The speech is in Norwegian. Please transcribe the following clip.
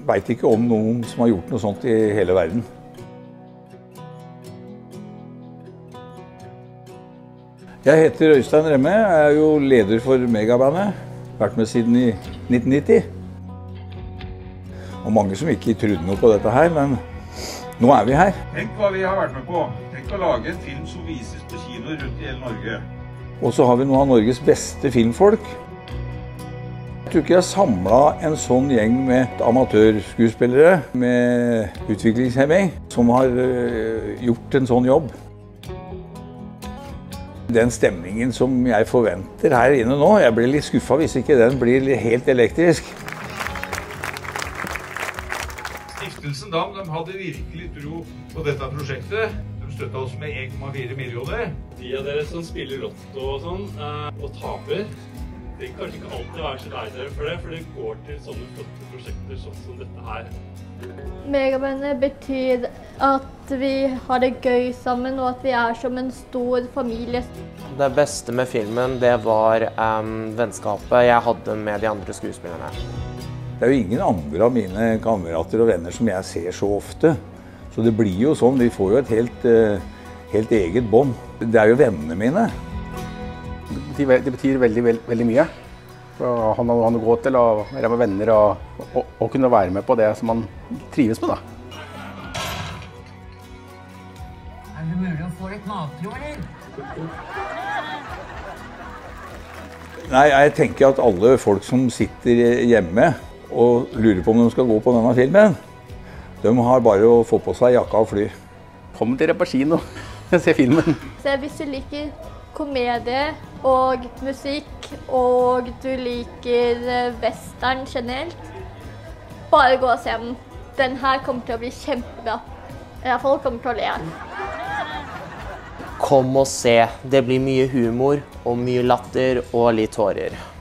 vet ikke om noen som har gjort noe sånt i hele verden. Jeg heter Øystein Remme, jeg er jo leder for Megabandet. Vært med siden i 1990. Og mange som ikke trodde noe på dette her, men nå er vi her. Tenk hva vi har vært med på. Tenk å lage en film som vises på kino rundt i hele Norge. Og så har vi noen av Norges beste filmfolk. Jeg tror ikke jeg har samlet en sånn gjeng med amatørskuespillere med utviklingshemming som har gjort en sånn jobb. Den stemningen som jeg forventer her inne nå, jeg blir litt skuffet hvis ikke den blir helt elektrisk. Stiftelsen DAM, de hadde virkelig tro på dette prosjektet. De støttet oss med 1,4 millioner. De av dere som spiller lotto og sånn, og taper, det kan kanskje ikke alltid være så lei dere for det går til sånne flotte prosjekter sånn som dette her. Megabandet betyr at vi har det gøy sammen, og at vi er som en stor familie. Det beste med filmen, det var vennskapet jeg hadde med de andre skuespillerne. Det er jo ingen andre av mine kamerater og venner som jeg ser så ofte. Så det blir jo sånn, vi får jo et helt eget bånd. Det er jo vennene mine. Det betyr veldig mye. Å ha noe å gå til, å være med venner og kunne være med på det som man trives med. Da. Er det mulig å få litt matro, eller? Nei, jeg tenker at alle folk som sitter hjemme og lurer på om de skal gå på denne filmen, de har bare å få på seg jakka og fly. Kom til dere på kino og se filmen. Så hvis du liker komedie og musikk, og du liker western generelt, bare gå og se den. Den her kommer til å bli kjempebra. Folk kommer til å le. Kom og se, det blir mye humor og mye latter og litt tårer.